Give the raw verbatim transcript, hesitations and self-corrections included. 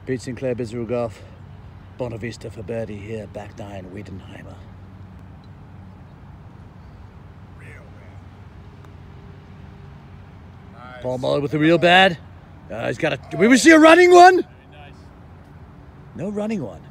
Pete Sinclair, Bizzaroo Golf. Bounavista for birdie here, back nine, Wiedenheimer. Nice. Paul Mullerd with the real bad. Uh, he's got a. Did we see a running one? Very nice. No running one.